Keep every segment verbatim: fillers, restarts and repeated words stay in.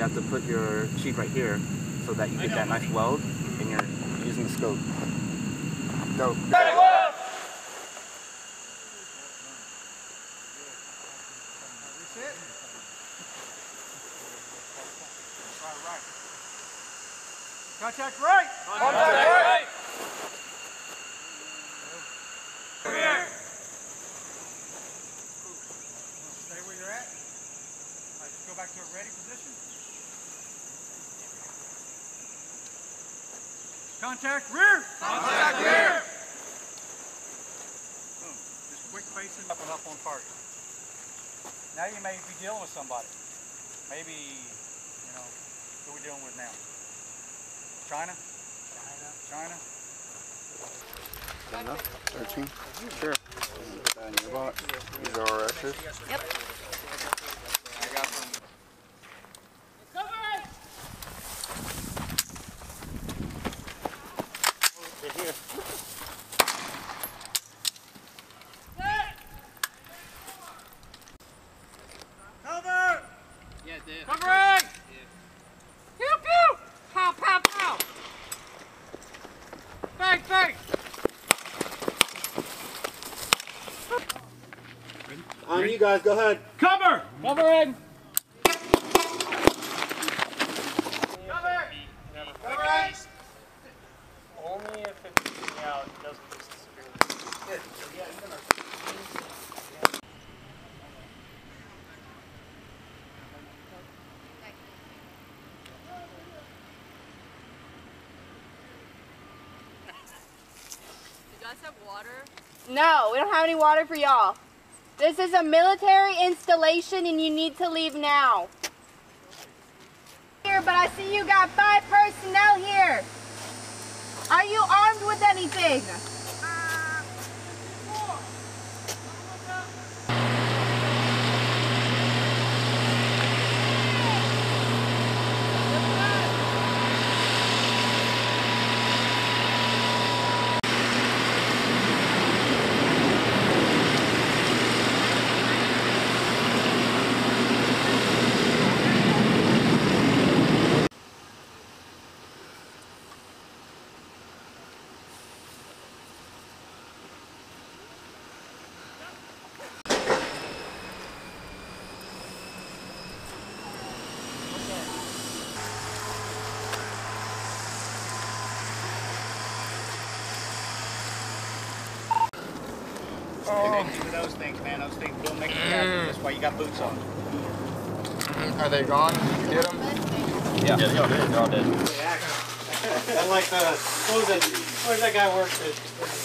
you have to put your sheet right here so that you get that nice weld and you're using the scope. Go. Contact right! Contact right! Over here! Stay where you're at. All right, just go back to a ready position. Contact rear! Contact rear! Boom. Just quick facing up and up on target. Now you may be dealing with somebody. Maybe, you know, who are we dealing with now? China? China. China. Good enough? thirteen? Sure. Put that in your box. These are our extras. Yep. I got some. Cover it! Right here. Cover! Yeah, it did. Covering! Pew pew! Pow pow pow! Bang, bang! On you guys, go ahead. Cover! Covering! Cover! Covering! Only if it's out, it doesn't disappear. You guys have water? No, we don't have any water for y'all. This is a military installation and you need to leave now. Here, but I see you got five personnel here. Are you armed with anything? Oh. Those things, man. Those things will make you happy. That's why you got boots on. Are they gone? Did you get them? Yeah, yeah, y'all did. They're all dead. I like the, what was it? Where's that guy work at?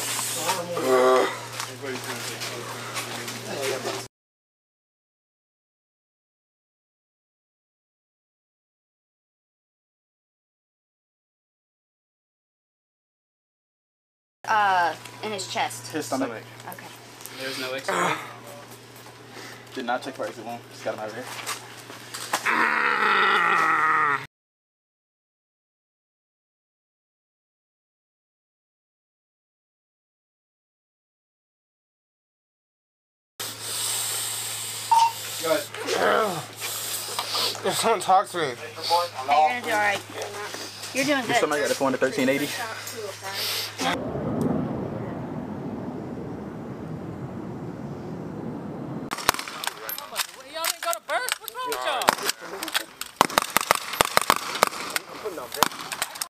Uh, in his chest. His stomach. Okay. There's no X-ray. Did not check for exit wound. Just got him out of here. Good. If someone talks to me. You're gonna do alright. You're doing good. Somebody got a phone to thirteen eighty.